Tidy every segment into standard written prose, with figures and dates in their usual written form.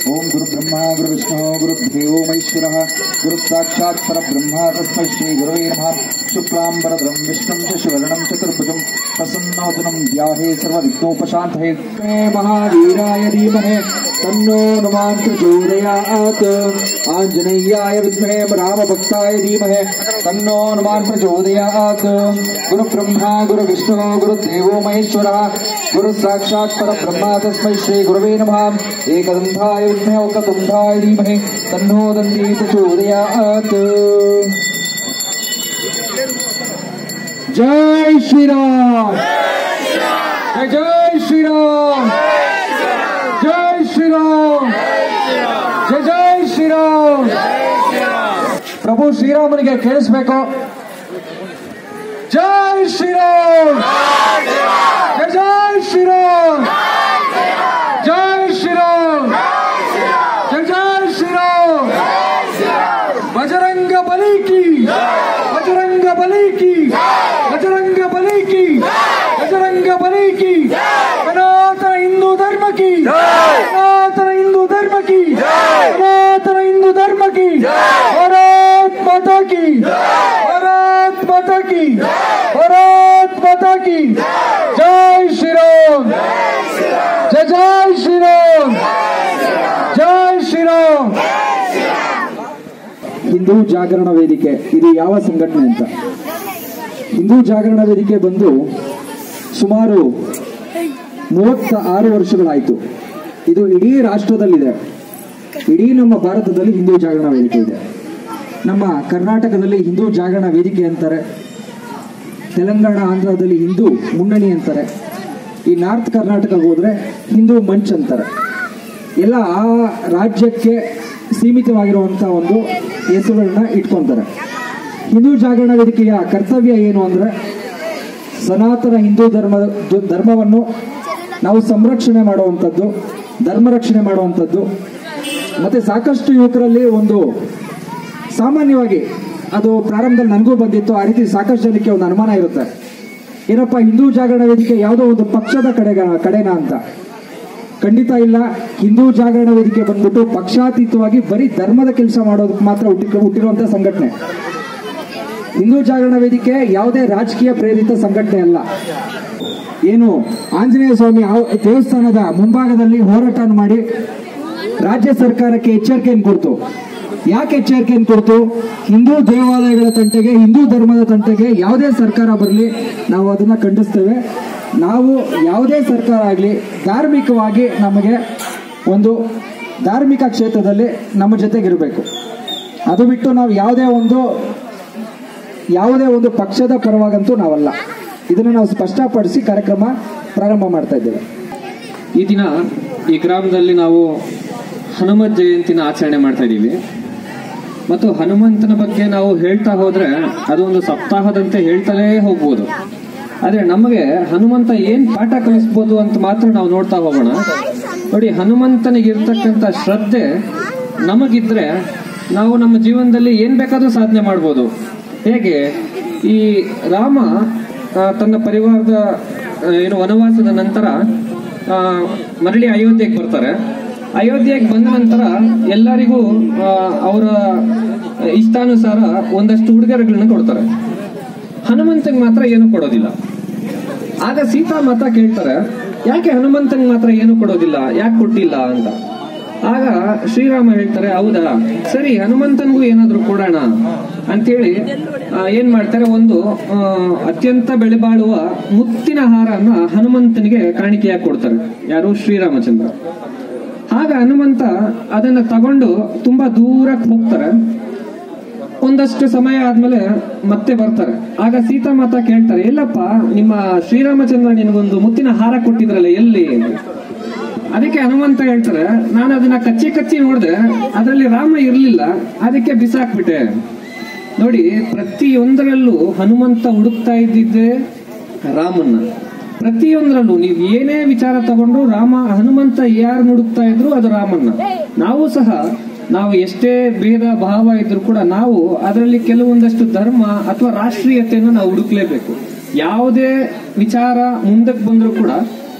ओम गुरु ब्रह्मा गुरु विष्णु गुरुदेवो महेश्वरः गुरु साक्षात् परब्रह्म तस्मै श्री गुरवे नमः। शुक्लांबरधरं विष्णुं शशिवर्णं चतुर्भुजं प्रसन्नवदनं ध्याये सर्वविघ्नोपशान्तये। महावीराय धीमहि तन्नो हनुमान् प्रचोदयात्। आञ्जनेयाय विद्महे रामभक्ताय धीमहि तन्नो हनुमान् प्रचोदयात्। गुरु ब्रह्मा गुरु विष्णु गुरुदेवो महेश्वरः गुरु साक्षात् परब्रह्म तस्मै श्री गुरवे नमः। एकदन्ताय विद्महे वक्रतुण्डाय धीमहि तन्नो दन्ती प्रचोदयात्। जय श्री राम, जय श्री राम, जय श्री राम, जय जय श्री राम। प्रभु ಶ್ರೀರಾಮನಿಗೆ ಕೇಳಿಸಬೇಕು जय श्री राम, जय जय श्री राम, जय श्री राम, जय जय श्री राम। बजरंग बली की, बजरंग बली की, बजरंग बली की, बजरंग बली की। सनातन हिंदू धर्म की, सनातन हिंदू धर्म की, सनातन हिंदू धर्म की। भारत माता की, भारत माता की, भारत माता की। जय श्री राम, जय जय श्री राम, जय श्री राम। ಹಿಂದೂ ಜಾಗರಣ ವೇದಿಕೆ ಇದು ಯಾವ ಸಂಘಟನೆ ಅಂತ? ಹಿಂದೂ ಜಾಗರಣ ವೇದಿಕೆ ಬಂದು ಸುಮಾರು 36 ವರ್ಷಗಳಾಯಿತು. ಇದು ಇಡೀ ರಾಷ್ಟ್ರದಲ್ಲಿದೆ, ಇಡೀ ನಮ್ಮ ಭಾರತದಲ್ಲಿ ಹಿಂದೂ ಜಾಗರಣ ವೇದಿಕೆ ಇದೆ. ನಮ್ಮ ಕರ್ನಾಟಕದಲ್ಲಿ ಹಿಂದೂ ಜಾಗರಣ ವೇದಿಕೆ ಅಂತಾರೆ, ತೆಲಂಗಾಣ ಆಂಧ್ರದಲ್ಲಿ ಹಿಂದೂ ಮುನ್ನಣಿ ಅಂತಾರೆ, ಈ ನಾರ್ತ್ ಕರ್ನಾಟಕಕ್ಕೆ ಹೋದ್ರೆ ಹಿಂದೂ ಮಂಚ್ ಅಂತಾರೆ. ಎಲ್ಲ ಆ ರಾಜ್ಯಕ್ಕೆ ಸೀಮಿತವಾಗಿರುವಂಥ ಒಂದು ಹೆಸರುಗಳನ್ನ ಇಟ್ಕೊಂತಾರೆ. ಹಿಂದೂ ಜಾಗರಣ ವೇದಿಕೆಯ ಕರ್ತವ್ಯ ಏನು ಅಂದರೆ ಸನಾತನ ಹಿಂದೂ ಧರ್ಮವನ್ನು ನಾವು ಸಂರಕ್ಷಣೆ ಮಾಡುವಂಥದ್ದು, ಧರ್ಮ ರಕ್ಷಣೆ ಮಾಡುವಂಥದ್ದು. ಮತ್ತು ಸಾಕಷ್ಟು ಯುವಕರಲ್ಲಿ ಒಂದು ಸಾಮಾನ್ಯವಾಗಿ ಅದು ಪ್ರಾರಂಭದಲ್ಲಿ ನನಗೂ ಬಂದಿತ್ತು, ಆ ರೀತಿ ಸಾಕಷ್ಟು ಜನಕ್ಕೆ ಒಂದು ಅನುಮಾನ ಇರುತ್ತೆ, ಏನಪ್ಪ ಹಿಂದೂ ಜಾಗರಣ ವೇದಿಕೆ ಯಾವುದೋ ಒಂದು ಪಕ್ಷದ ಕಡೆನಾ ಅಂತ. ಖಂಡಿತ ಇಲ್ಲ. ಹಿಂದೂ ಜಾಗರಣ ವೇದಿಕೆ ಬಂದ್ಬಿಟ್ಟು ಪಕ್ಷಾತೀತವಾಗಿ ಬರೀ ಧರ್ಮದ ಕೆಲಸ ಮಾಡೋದಕ್ಕೆ ಮಾತ್ರ ಹುಟ್ಟಿರುವಂಥ ಸಂಘಟನೆ. ಹಿಂದೂ ಜಾಗರಣ ವೇದಿಕೆ ಯಾವುದೇ ರಾಜಕೀಯ ಪ್ರೇರಿತ ಸಂಘಟನೆ ಅಲ್ಲ. ಏನು ಆಂಜನೇಯ ಸ್ವಾಮಿ ದೇವಸ್ಥಾನದ ಮುಂಭಾಗದಲ್ಲಿ ಹೋರಾಟ ಮಾಡಿ ರಾಜ್ಯ ಸರ್ಕಾರಕ್ಕೆ ಎಚ್ಚರಿಕೆಯನ್ನು ಕೊಡ್ತು. ಯಾಕೆ ಎಚ್ಚರಿಕೆಯನ್ನು ಕೊಡ್ತು? ಹಿಂದೂ ದೇವಾಲಯಗಳ ತಂಟೆಗೆ, ಹಿಂದೂ ಧರ್ಮದ ತಂಟೆಗೆ ಯಾವುದೇ ಸರ್ಕಾರ ಬರಲಿ ನಾವು ಅದನ್ನ ಖಂಡಿಸ್ತೇವೆ. ನಾವು ಯಾವುದೇ ಸರ್ಕಾರ ಆಗಲಿ ಧಾರ್ಮಿಕವಾಗಿ ನಮಗೆ ಒಂದು ಧಾರ್ಮಿಕ ಕ್ಷೇತ್ರದಲ್ಲಿ ನಮ್ಮ ಜೊತೆಗಿರಬೇಕು. ಅದು ಬಿಟ್ಟು ನಾವು ಯಾವುದೇ ಒಂದು ಪಕ್ಷದ ಪರವಾಗಂತೂ ನಾವಲ್ಲ. ಇದನ್ನು ನಾವು ಸ್ಪಷ್ಟಪಡಿಸಿ ಕಾರ್ಯಕ್ರಮ ಪ್ರಾರಂಭ ಮಾಡ್ತಾ ಇದ್ದೇವೆ. ಈ ದಿನ ಈ ಗ್ರಾಮದಲ್ಲಿ ನಾವು ಹನುಮತ್ ಜಯಂತಿನ ಆಚರಣೆ ಮಾಡ್ತಾ ಇದ್ದೀವಿ. ಮತ್ತು ಹನುಮಂತನ ಬಗ್ಗೆ ನಾವು ಹೇಳ್ತಾ ಹೋದ್ರೆ ಅದೊಂದು ಸಪ್ತಾಹದಂತೆ ಹೇಳ್ತಲೇ ಹೋಗ್ಬೋದು. ಆದ್ರೆ ನಮಗೆ ಹನುಮಂತ ಏನ್ ಪಾಠ ಕಲಿಸ್ಬೋದು ಅಂತ ಮಾತ್ರ ನಾವು ನೋಡ್ತಾ ಹೋಗೋಣ. ನೋಡಿ, ಹನುಮಂತನಿಗಿರ್ತಕ್ಕಂಥ ಶ್ರದ್ಧೆ ನಮಗಿದ್ರೆ ನಾವು ನಮ್ಮ ಜೀವನದಲ್ಲಿ ಏನ್ ಬೇಕಾದ್ರೂ ಸಾಧನೆ ಮಾಡ್ಬೋದು. ಹೇಗೆ ಈ ರಾಮ ತನ್ನ ಪರಿವಾರದ ವನವಾಸದ ನಂತರ ಮರಳಿ ಅಯೋಧ್ಯೆಗೆ ಬರ್ತಾರೆ. ಅಯೋಧ್ಯೆಗೆ ಬಂದ ನಂತರ ಎಲ್ಲರಿಗೂ ಅವರ ಇಷ್ಟಾನುಸಾರ ಒಂದಷ್ಟು ಉಡುಗೊರೆಗಳನ್ನ ಕೊಡ್ತಾರೆ. ಹನುಮಂತನಿಗೆ ಮಾತ್ರ ಏನು ಕೊಡೋದಿಲ್ಲ. ಆಗ ಸೀತಾ ಮಾತಾ ಕೇಳ್ತಾರೆ, ಯಾಕೆ ಹನುಮಂತನಿಗೆ ಮಾತ್ರ ಏನು ಕೊಡೋದಿಲ್ಲ, ಯಾಕೆ ಕೊಟ್ಟಿಲ್ಲ ಅಂತ. ಆಗ ಶ್ರೀರಾಮ ಹೇಳ್ತಾರೆ, ಹೌದಾ ಸರಿ, ಹನುಮಂತನಿಗೂ ಏನಾದ್ರು ಕೊಡೋಣ ಅಂತೇಳಿ ಏನ್ ಮಾಡ್ತಾರೆ, ಒಂದು ಅತ್ಯಂತ ಬೆಲೆಬಾಳುವ ಮುತ್ತಿನ ಹಾರನ್ನ ಹನುಮಂತನಿಗೆ ಕಾಣಿಕೆಯಾಗಿ ಕೊಡ್ತಾರೆ. ಯಾರು? ಶ್ರೀರಾಮಚಂದ್ರ. ಆಗ ಹನುಮಂತ ಅದನ್ನ ತಗೊಂಡು ತುಂಬಾ ದೂರಕ್ಕೆ ಹೋಗ್ತಾರೆ. ಒಂದಷ್ಟು ಸಮಯ ಆದ್ಮೇಲೆ ಮತ್ತೆ ಬರ್ತಾರೆ. ಆಗ ಸೀತಾ ಮಾತಾ ಕೇಳ್ತಾರೆ, ಎಲ್ಲಪ್ಪ ನಿಮ್ಮ ಶ್ರೀರಾಮಚಂದ್ರ ನಿನಗೊಂದು ಮುತ್ತಿನ ಹಾರ ಕೊಟ್ಟಿದ್ರಲ್ಲ, ಎಲ್ಲಿ? ಅದಕ್ಕೆ ಹನುಮಂತ ಹೇಳ್ತಾರೆ, ನಾನು ಅದನ್ನ ಕಚ್ಚಿ ನೋಡಿದೆ, ಅದರಲ್ಲಿ ರಾಮ ಇರ್ಲಿಲ್ಲ, ಅದಕ್ಕೆ ಬಿಸಾಕ್ಬಿಟ್ಟೆ. ನೋಡಿ, ಪ್ರತಿಯೊಂದರಲ್ಲೂ ಹನುಮಂತ ಹುಡುಕ್ತಾ ಇದ್ದಿದ್ದೆ ರಾಮನ್ನ. ಪ್ರತಿಯೊಂದರಲ್ಲೂ ನೀವು ಏನೇ ವಿಚಾರ ತಗೊಂಡ್ರು ಹನುಮಂತ ಯಾರು ಹುಡುಕ್ತಾ ಇದ್ರು ಅದು ರಾಮನ್ನ. ನಾವು ಸಹ ನಾವು ಎಷ್ಟೇ ಭೇದ ಭಾವ ಇದ್ರೂ ಕೂಡ ನಾವು ಅದರಲ್ಲಿ ಕೆಲವೊಂದಷ್ಟು ಧರ್ಮ ಅಥವಾ ರಾಷ್ಟ್ರೀಯತೆಯನ್ನು ನಾವು ಹುಡುಕ್ಲೇಬೇಕು. ಯಾವುದೇ ವಿಚಾರ ಮುಂದಕ್ಕೆ ಬಂದ್ರೂ ಕೂಡ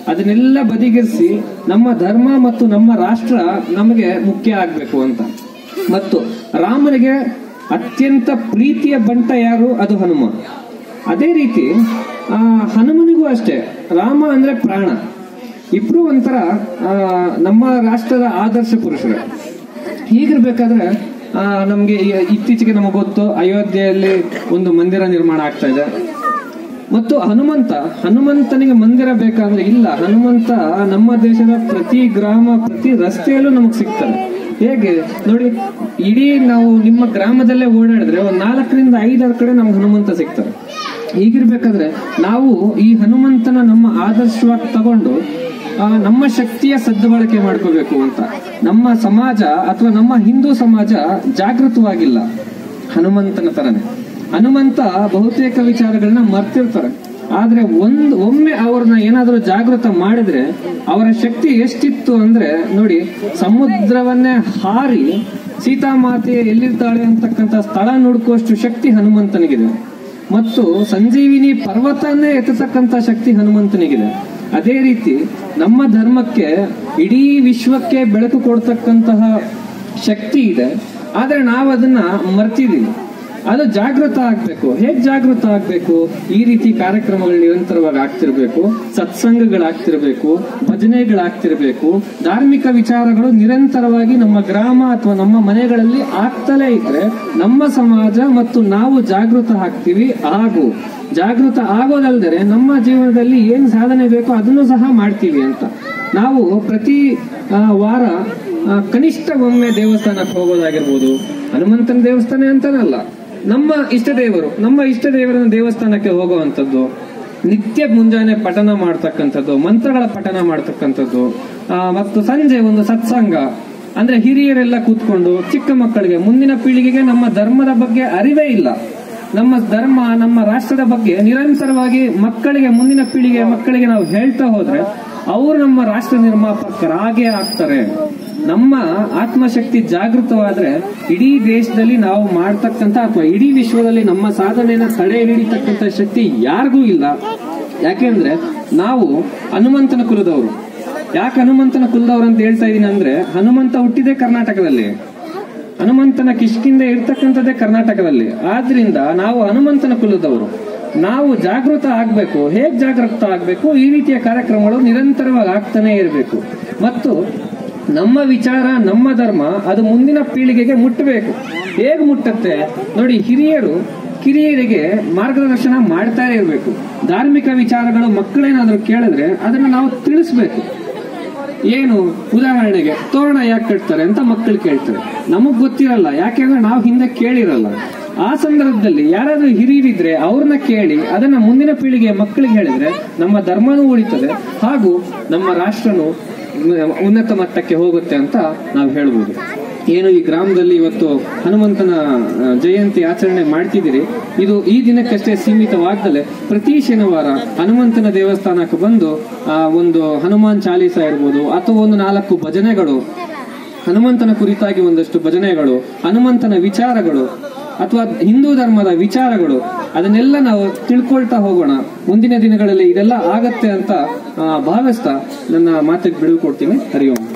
ಅದನ್ನೆಲ್ಲ ಬದಿಗಿರಿಸಿ ನಮ್ಮ ಧರ್ಮ ಮತ್ತು ನಮ್ಮ ರಾಷ್ಟ್ರ ನಮಗೆ ಮುಖ್ಯ ಆಗ್ಬೇಕು ಅಂತ. ಮತ್ತು ರಾಮನಿಗೆ ಅತ್ಯಂತ ಪ್ರೀತಿಯ ಬಂಟ ಯಾರು? ಅದು ಹನುಮ. ಅದೇ ರೀತಿ ಹನುಮನಿಗೂ ಅಷ್ಟೇ ರಾಮ ಅಂದ್ರೆ ಪ್ರಾಣ. ಇಬ್ರು ಒಂಥರ ನಮ್ಮ ರಾಷ್ಟ್ರದ ಆದರ್ಶ ಪುರುಷರು. ಹೀಗಿರ್ಬೇಕಾದ್ರೆ ನಮ್ಗೆ ಇತ್ತೀಚೆಗೆ ನಮಗೆ ಗೊತ್ತು, ಅಯೋಧ್ಯೆಯಲ್ಲಿ ಒಂದು ಮಂದಿರ ನಿರ್ಮಾಣ ಆಗ್ತಾ ಇದೆ. ಮತ್ತು ಹನುಮಂತನಿಗೆ ಮಂದಿರ ಬೇಕಾದ್ರೆ ಇಲ್ಲ, ಹನುಮಂತ ನಮ್ಮ ದೇಶದ ಪ್ರತಿ ಗ್ರಾಮ ಪ್ರತಿ ರಸ್ತೆಯಲ್ಲೂ ನಮಗ್ ಸಿಗ್ತಾರೆ. ಹೇಗೆ ನೋಡಿ, ಇಡೀ ನಾವು ನಿಮ್ಮ ಗ್ರಾಮದಲ್ಲೇ ಓಡಾಡಿದ್ರೆ ಒಂದು 4ರಿಂದ 5 ಕಡೆ ನಮ್ಗೆ ಹನುಮಂತ ಸಿಗ್ತಾರೆ. ಹೀಗಿರ್ಬೇಕಾದ್ರೆ ನಾವು ಈ ಹನುಮಂತನ ನಮ್ಮ ಆದರ್ಶವಾಗಿ ತಗೊಂಡು ನಮ್ಮ ಶಕ್ತಿಯ ಸದ್ಬಳಕೆ ಮಾಡ್ಕೋಬೇಕು ಅಂತ. ನಮ್ಮ ಸಮಾಜ ಅಥವಾ ನಮ್ಮ ಹಿಂದೂ ಸಮಾಜ ಜಾಗೃತವಾಗಿಲ್ಲ ಹನುಮಂತನ ತರನೇ. ಹನುಮಂತ ಬಹುತೇಕ ವಿಚಾರಗಳನ್ನ ಮರ್ತಿರ್ತಾರೆ. ಆದ್ರೆ ಒಮ್ಮೆ ಅವ್ರನ್ನ ಏನಾದ್ರೂ ಜಾಗೃತ ಮಾಡಿದ್ರೆ ಅವರ ಶಕ್ತಿ ಎಷ್ಟಿತ್ತು ಅಂದ್ರೆ ನೋಡಿ, ಸಮುದ್ರವನ್ನೇ ಹಾರಿ ಸೀತಾಮಾತೆ ಎಲ್ಲಿರ್ತಾಳೆ ಅಂತಕ್ಕಂಥ ಸ್ಥಳ ನೋಡ್ಕೋಷ್ಟು ಶಕ್ತಿ ಹನುಮಂತನಿಗಿದೆ. ಮತ್ತು ಸಂಜೀವಿನಿ ಪರ್ವತನೇ ಎತ್ತತಕ್ಕಂಥ ಶಕ್ತಿ ಹನುಮಂತನಿಗಿದೆ. ಅದೇ ರೀತಿ ನಮ್ಮ ಧರ್ಮಕ್ಕೆ ಇಡೀ ವಿಶ್ವಕ್ಕೆ ಬೆಳಕು ಕೊಡ್ತಕ್ಕಂತಹ ಶಕ್ತಿ ಇದೆ. ಆದ್ರೆ ನಾವು ಅದನ್ನ ಮರ್ತಿದೀವಿ. ಅದು ಜಾಗೃತ ಆಗ್ಬೇಕು. ಹೇಗ್ ಜಾಗೃತ ಆಗ್ಬೇಕು? ಈ ರೀತಿ ಕಾರ್ಯಕ್ರಮಗಳು ನಿರಂತರವಾಗಿ ಆಗ್ತಿರ್ಬೇಕು, ಸತ್ಸಂಗಗಳಾಗ್ತಿರ್ಬೇಕು, ಭಜನೆಗಳಾಗ್ತಿರ್ಬೇಕು, ಧಾರ್ಮಿಕ ವಿಚಾರಗಳು ನಿರಂತರವಾಗಿ ನಮ್ಮ ಗ್ರಾಮ ಅಥವಾ ನಮ್ಮ ಮನೆಗಳಲ್ಲಿ ಆಗ್ತಲೇ ಇದ್ರೆ ನಮ್ಮ ಸಮಾಜ ಮತ್ತು ನಾವು ಜಾಗೃತ ಆಗ್ತೀವಿ. ಜಾಗೃತ ಆಗೋದಲ್ದರೆ ನಮ್ಮ ಜೀವನದಲ್ಲಿ ಏನ್ ಸಾಧನೆ ಬೇಕೋ ಅದನ್ನು ಸಹ ಮಾಡ್ತೀವಿ ಅಂತ. ನಾವು ಪ್ರತಿ ವಾರ ಕನಿಷ್ಠ ಒಮ್ಮೆ ದೇವಸ್ಥಾನಕ್ಕೆ ಹೋಗೋದಾಗಿರ್ಬೋದು. ಹನುಮಂತನ ದೇವಸ್ಥಾನ ಅಂತಾನಲ್ಲ, ನಮ್ಮ ಇಷ್ಟ ದೇವರನ್ನ ದೇವಸ್ಥಾನಕ್ಕೆ ಹೋಗುವಂಥದ್ದು, ನಿತ್ಯ ಮುಂಜಾನೆ ಪಠನ ಮಾಡ್ತಕ್ಕಂಥದ್ದು, ಮಂತ್ರಗಳ ಪಠನ ಮಾಡ್ತಕ್ಕಂಥದ್ದು, ಮತ್ತು ಸಂಜೆ ಒಂದು ಸತ್ಸಂಗ ಅಂದ್ರೆ ಹಿರಿಯರೆಲ್ಲ ಕೂತ್ಕೊಂಡು ಚಿಕ್ಕ ಮಕ್ಕಳಿಗೆ, ಮುಂದಿನ ಪೀಳಿಗೆಗೆ ನಮ್ಮ ಧರ್ಮದ ಬಗ್ಗೆ ಅರಿವೇ ಇಲ್ಲ. ನಮ್ಮ ಧರ್ಮ ನಮ್ಮ ರಾಷ್ಟ್ರದ ಬಗ್ಗೆ ನಿರಂತರವಾಗಿ ಮುಂದಿನ ಪೀಳಿಗೆ ಮಕ್ಕಳಿಗೆ ನಾವು ಹೇಳ್ತಾ ಹೋದ್ರೆ ಅವರು ನಮ್ಮ ರಾಷ್ಟ್ರ ನಿರ್ಮಾಪಕರಾಗೇ ಆಗ್ತಾರೆ. ನಮ್ಮ ಆತ್ಮಶಕ್ತಿ ಜಾಗೃತವಾದ್ರೆ ಇಡೀ ದೇಶದಲ್ಲಿ ನಾವು ಮಾಡ್ತಕ್ಕಂಥ ಅಥವಾ ಇಡೀ ವಿಶ್ವದಲ್ಲಿ ನಮ್ಮ ಸಾಧನೆಯನ್ನ ತಡೆ ಹಿಡಿತಕ್ಕಂಥ ಶಕ್ತಿ ಯಾರಿಗೂ ಇಲ್ಲ. ಯಾಕೆಂದ್ರೆ ನಾವು ಹನುಮಂತನ ಕುಲದವರು. ಯಾಕೆ ಹನುಮಂತನ ಕುಲದವರು ಅಂತ ಹೇಳ್ತಾ ಇದೀನಿ ಅಂದ್ರೆ, ಹನುಮಂತ ಹುಟ್ಟಿದೆ ಕರ್ನಾಟಕದಲ್ಲಿ, ಹನುಮಂತನ ಕಿಷ್ಕಿಂದ ಇರ್ತಕ್ಕಂಥದ್ದೇ ಕರ್ನಾಟಕದಲ್ಲಿ. ಆದ್ರಿಂದ ನಾವು ಹನುಮಂತನ ಕುಲದವರು. ನಾವು ಜಾಗೃತ ಆಗ್ಬೇಕು. ಹೇಗ್ ಜಾಗೃತ ಆಗ್ಬೇಕು? ಈ ರೀತಿಯ ಕಾರ್ಯಕ್ರಮಗಳು ನಿರಂತರವಾಗಿ ಆಗ್ತಾನೆ ಇರಬೇಕು. ಮತ್ತು ನಮ್ಮ ವಿಚಾರ ನಮ್ಮ ಧರ್ಮ ಅದು ಮುಂದಿನ ಪೀಳಿಗೆಗೆ ಮುಟ್ಟಬೇಕು. ಹೇಗ್ ಮುಟ್ಟತ್ತೆ ನೋಡಿ, ಕಿರಿಯರಿಗೆ ಮಾರ್ಗದರ್ಶನ ಮಾಡ್ತಾ ಇರಬೇಕು. ಧಾರ್ಮಿಕ ವಿಚಾರಗಳು ಮಕ್ಕಳೇನಾದ್ರೂ ಕೇಳಿದ್ರೆ ಅದನ್ನ ನಾವು ತಿಳಿಸ್ಬೇಕು. ಏನು ಉದಾಹರಣೆಗೆ ತೋರಣ ಯಾಕೆ ಕಟ್ತಾರೆ ಅಂತ ಮಕ್ಕಳು ಕೇಳ್ತಾರೆ, ನಮಗ್ ಗೊತ್ತಿರಲ್ಲ. ಯಾಕೆಂದ್ರೆ ನಾವು ಹಿಂದೆ ಕೇಳಿರಲ್ಲ. ಆ ಸಂದರ್ಭದಲ್ಲಿ ಯಾರಾದ್ರೂ ಹಿರಿಯರಿದ್ರೆ ಅವ್ರನ್ನ ಕೇಳಿ ಅದನ್ನ ಮುಂದಿನ ಪೀಳಿಗೆ ಮಕ್ಕಳಿಗೆ ಹೇಳಿದ್ರೆ ನಮ್ಮ ಧರ್ಮನೂ ಉಳಿತದೆ, ಹಾಗೂ ನಮ್ಮ ರಾಷ್ಟ್ರನು ಉನ್ನತ ಮಟ್ಟಕ್ಕೆ ಹೋಗುತ್ತೆ ಅಂತ ನಾವು ಹೇಳ್ಬೋದು. ಏನು ಈ ಗ್ರಾಮದಲ್ಲಿ ಇವತ್ತು ಹನುಮಂತನ ಜಯಂತಿ ಆಚರಣೆ ಮಾಡ್ತಿದ್ದೀರಿ, ಇದು ಈ ದಿನಕ್ಕಷ್ಟೇ ಸೀಮಿತವಾಗದಲೆ ಪ್ರತಿ ಶನಿವಾರ ಹನುಮಂತನ ದೇವಸ್ಥಾನಕ್ಕೆ ಬಂದು ಒಂದು ಹನುಮಾನ್ ಚಾಲೀಸ ಇರ್ಬೋದು ಅಥವಾ ಒಂದು 4 ಭಜನೆಗಳು, ಹನುಮಂತನ ಕುರಿತಾಗಿ ಒಂದಷ್ಟು ಭಜನೆಗಳು, ಹನುಮಂತನ ವಿಚಾರಗಳು ಅಥವಾ ಹಿಂದೂ ಧರ್ಮದ ವಿಚಾರಗಳು, ಅದನ್ನೆಲ್ಲ ನಾವು ತಿಳ್ಕೊಳ್ತಾ ಹೋಗೋಣ. ಮುಂದಿನ ದಿನಗಳಲ್ಲಿ ಇದೆಲ್ಲ ಆಗತ್ತೆ ಅಂತ ಭಾವಿಸ್ತಾ ನನ್ನ ಮಾತಿಗೆ ಬಿಡುವು ಕೊಡ್ತೀನಿ. ಹರಿ ಓಂ.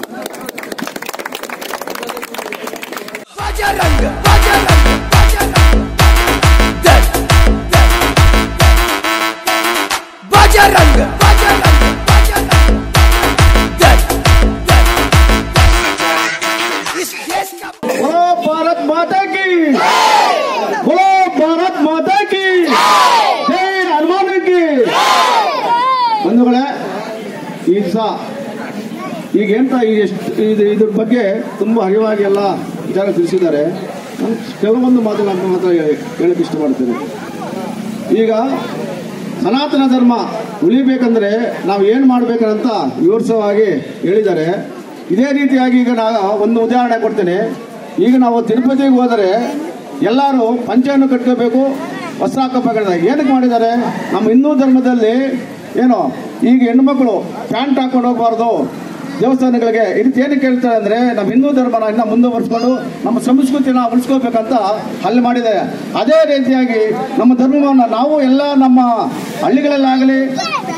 भारत माता की, बोलो भारत माता की जय, हनुमान की. ಬಂಧುಗಳೇ, ಈ ದಿವಸ ಈಗೆಂತ ಇದ್ರ ಬಗ್ಗೆ ತುಂಬಾ ಅರಿವಾಗಿ ಎಲ್ಲ ವಿಚಾರ ತಿಳಿಸಿದ್ದಾರೆ. ನಾನು ಕೆಲವೊಂದು ಮಾತುಗಳನ್ನು ಮಾತ್ರ ಹೇಳಕ್ಕೆ ಇಷ್ಟಪಡ್ತೇನೆ. ಈಗ ಸನಾತನ ಧರ್ಮ ಉಳಿಬೇಕಂದ್ರೆ ನಾವು ಏನು ಮಾಡ್ಬೇಕಂತ ವಿವರಿಸವಾಗಿ ಹೇಳಿದ್ದಾರೆ. ಇದೇ ರೀತಿಯಾಗಿ ಈಗ ನಾನು ಒಂದು ಉದಾಹರಣೆ ಕೊಡ್ತೇನೆ. ಈಗ ನಾವು ತಿರುಪತಿಗೆ ಹೋದರೆ ಎಲ್ಲರೂ ಪಂಚೆಯನ್ನು ಕಟ್ಕೋಬೇಕು, ವಸ್ತ್ರ ಹಾಕಬೇಕಾದ್ರೆ ಏನಕ್ಕೆ ಮಾಡಿದ್ದಾರೆ? ನಮ್ಮ ಹಿಂದೂ ಧರ್ಮದಲ್ಲಿ ಏನು ಈಗ ಹೆಣ್ಣುಮಕ್ಕಳು ಪ್ಯಾಂಟ್ ಹಾಕೊಂಡು ಹೋಗಬಾರ್ದು ದೇವಸ್ಥಾನಗಳಿಗೆ. ಈ ರೀತಿ ಏನಕ್ಕೆ ಹೇಳ್ತಾರೆ ಅಂದರೆ, ನಮ್ಮ ಹಿಂದೂ ಧರ್ಮನ ಇನ್ನೂ ಮುಂದುವರಿಸ್ಕೊಂಡು ನಮ್ಮ ಸಂಸ್ಕೃತಿನ ಉಳಿಸ್ಕೋಬೇಕಂತ ಅಲ್ಲಿ ಮಾಡಿದೆ. ಅದೇ ರೀತಿಯಾಗಿ ನಮ್ಮ ಧರ್ಮವನ್ನು ನಾವು ಎಲ್ಲ ನಮ್ಮ ಹಳ್ಳಿಗಳಲ್ಲಾಗಲಿ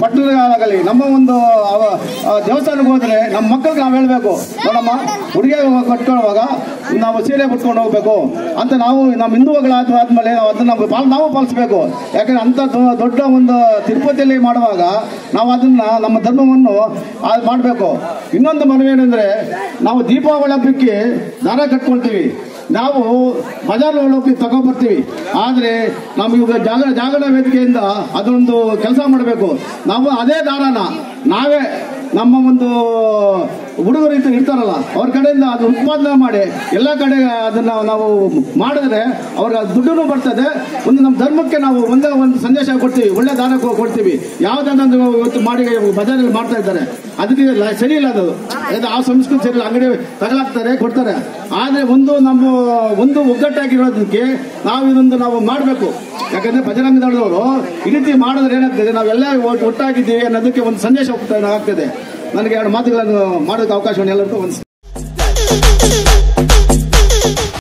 ಪಟ್ಟಣಗಳಾಗಲಿ ನಮ್ಮ ಒಂದು ದೇವಸ್ಥಾನಕ್ಕೆ ಹೋದ್ರೆ ನಮ್ಮ ಮಕ್ಕಳಿಗೆ ನಾವು ಹೇಳ್ಬೇಕು, ನೋಡಮ್ಮ ಹುಡುಗಿ ಕಟ್ಕೊಳ್ಳುವಾಗ ನಾವು ಸೀರೆ ಬಿಟ್ಕೊಂಡು ಹೋಗ್ಬೇಕು ಅಂತ ನಾವು ನಮ್ಮ ಹಿಂದೂಗಳಾದ್ಮೇಲೆ ನಾವು ಅದನ್ನ ನಾವು ಪಾಲಿಸಬೇಕು. ಯಾಕಂದ್ರೆ ಅಂತ ದೊಡ್ಡ ಒಂದು ತಿರುಪತಿಯಲ್ಲಿ ಮಾಡುವಾಗ ನಾವು ಅದನ್ನ ನಮ್ಮ ಧರ್ಮವನ್ನು ಮಾಡಬೇಕು. ಇನ್ನೊಂದು ಮನವಿ ಏನಂದ್ರೆ, ನಾವು ದೀಪಾವಳಿ ಹಬ್ಬಕ್ಕೆ ದಾರ ಕಟ್ಕೊಳ್ತೀವಿ, ನಾವು ಬಜಾರ್ ಹೋಗಿ ತಗೊಂಡ್ಬರ್ತೀವಿ. ಆದರೆ ನಾವು ಇವಾಗ ಜಾಗರಣ ವೇದಿಕೆಯಿಂದ ಅದೊಂದು ಕೆಲಸ ಮಾಡಬೇಕು. ನಾವು ಅದೇ ದಾರನ ನಾವೇ ನಮ್ಮ ಒಂದು ಹುಡುಗರು ಇರ್ತಾರಲ್ಲ ಅವ್ರ ಕಡೆಯಿಂದ ಅದು ಉತ್ಪಾದನೆ ಮಾಡಿ ಎಲ್ಲ ಕಡೆ ಅದನ್ನ ನಾವು ಮಾಡಿದ್ರೆ ಅವ್ರಿಗೆ ದುಡ್ಡು ಬರ್ತದೆ. ಒಂದು ನಮ್ಮ ಧರ್ಮಕ್ಕೆ ನಾವು ಒಂದೇ ಒಂದು ಸಂದೇಶ ಕೊಡ್ತೀವಿ, ಒಳ್ಳೆ ದಾನ ಕೊಡ್ತೀವಿ. ಯಾವುದೊಂದು ಇವತ್ತು ಮಾಡಿ ಬಜಾರಲ್ಲಿ ಮಾಡ್ತಾ ಇದ್ದಾರೆ, ಅದಕ್ಕೆ ಸರಿ ಇಲ್ಲ. ಅದು ಆ ಸಂಸ್ಕೃತಿ ಸರಿ ಇಲ್ಲ. ಅಂಗಡಿ ತಗಲಾಕ್ತಾರೆ, ಕೊಡ್ತಾರೆ. ಆದರೆ ಒಂದು ಒಗ್ಗಟ್ಟಾಗಿರೋದಕ್ಕೆ ನಾವು ಇದೊಂದು ನಾವು ಮಾಡಬೇಕು. ಯಾಕಂದ್ರೆ ಬಜರಂಗ ದಳದವರು ಈ ರೀತಿ ಮಾಡಿದ್ರೆ ಏನಾಗ್ತದೆ, ನಾವೆಲ್ಲ ಒಟ್ಟಾಗಿದ್ದೀವಿ ಅನ್ನೋದಕ್ಕೆ ಒಂದು ಸಂದೇಶ ಆಗ್ತದೆ. ನನಗೆ 2 ಮಾತುಗಳನ್ನು ಮಾಡೋದಕ್ಕೆ ಅವಕಾಶವನ್ನು ಎಲ್ಲರಿಗೂ